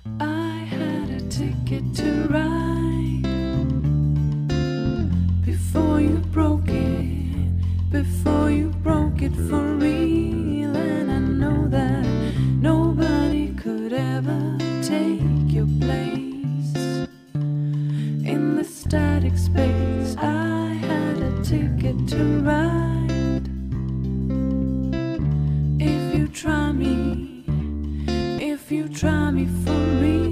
I had a ticket to ride before you broke it for real. And I know that nobody could ever take your place in the static space. I had a ticket to ride. If you try me for real.